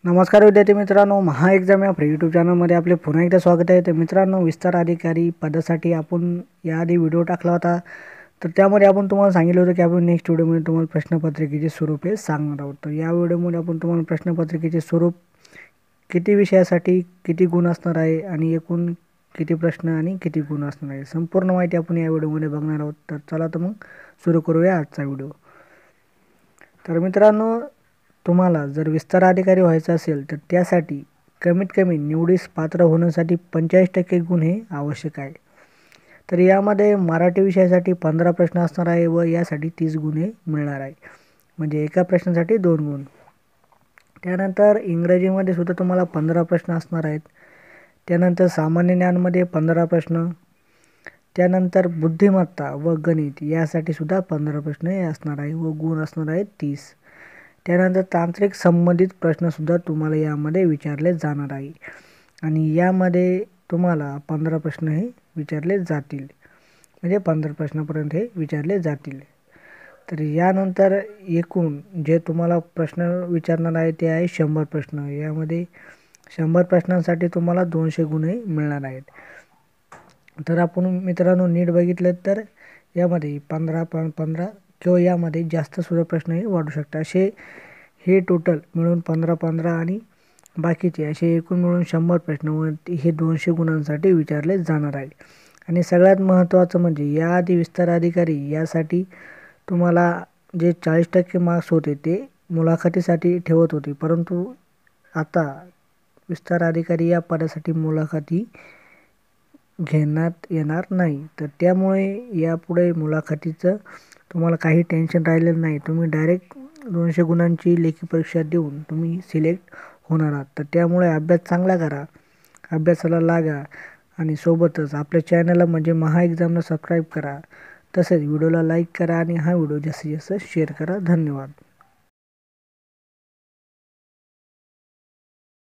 नमस्कार विद्यार्थी मित्रांनो, महा एक्झाम या फ्री यूट्यूब चॅनलमध्ये आपले पुन्हा एकदा स्वागत आहे। तर मित्रांनो, विस्तार अधिकारी पदासाठी आपण याआधी व्हिडिओ टाकला होता। तर त्यामध्ये आपण तुम्हाला सांगितलं होतं की आपण नेक्स्ट व्हिडिओमध्ये तुम्हाला प्रश्नपत्रिकेचे स्वरूप हे सांगणार आहोत। तर या व्हिडिओमध्ये आपण तुम्हाला प्रश्नपत्रिकेचे स्वरूप, किती विषयासाठी किती गुण असणार आहे आणि एकूण किती प्रश्न आणि किती गुण असणार आहे, संपूर्ण माहिती आपण या व्हिडिओमध्ये बघणार आहोत। तर चला तर मग सुरू करूया आजचा व्हिडिओ। तर मित्रांनो, तुम्हाला जर विस्तार अधिकारी व्हायचं असेल तर त्यासाठी कमीत कमी निवडीस पात्र होण्यासाठी 45% गुण हे आवश्यक आहे। तर यामध्ये मराठी विषयासाठी 15 प्रश्न असणार आहे व यासाठी 30 गुण हे मिळणार आहे, म्हणजे एका प्रश्नासाठी 2 गुण। त्यानंतर इंग्रजीमध्ये सुद्धा तुम्हाला 15 प्रश्न असणार आहेत। त्यानंतर सामान्य ज्ञानमध्ये 15 प्रश्न, त्यानंतर बुद्धिमत्ता व गणित यासाठी सुद्धा 15 प्रश्न हे असणार आहे व गुण असणार आहेत 30। त्यानंतर तांत्रिक संबंधित प्रश्नसुद्धा तुम्हाला यामध्ये विचारले जाणार आहे आणि यामध्ये तुम्हाला 15 प्रश्न हे विचारले जातील, म्हणजे 15 प्रश्नापर्यंत हे विचारले जातील। तर यानंतर एकूण जे तुम्हाला प्रश्न विचारणार आहे ते आहे 100 प्रश्न। यामध्ये 100 प्रश्नांसाठी तुम्हाला 200 गुण हे मिळणार आहेत। तर आपण मित्रांनो नीट बघितलं तर यामध्ये 15 किंवा यामध्ये जास्त सुद्धा प्रश्न हे वाढू शकतात। असे हे टोटल मिळून 15 आणि बाकीचे असे एकूण मिळून 100 प्रश्न व हे 200 गुणांसाठी विचारले जाणार आहे। आणि सगळ्यात महत्त्वाचं म्हणजे याआधी विस्तार अधिकारी यासाठी तुम्हाला जे 40% मार्क्स होते ते मुलाखतीसाठी ठेवत होते, परंतु आता विस्तार अधिकारी या पदासाठी मुलाखती घेण्यात येणार नाही। तर त्यामुळे यापुढे मुलाखतीचं तुम्हाला काही टेन्शन राहिलेलं नाही। तुम्ही डायरेक्ट 200 गुणांची लेखी परीक्षा देऊन तुम्ही सिलेक्ट होणार आहात। तर त्यामुळे अभ्यास चांगला करा, अभ्यासाला लागा आणि सोबतच आपल्या चॅनलला म्हणजे महा एक्झामला सबस्क्राईब करा। तसेच व्हिडिओला लाईक करा आणि हा व्हिडिओ जास्तीत जास्त शेअर करा। धन्यवाद।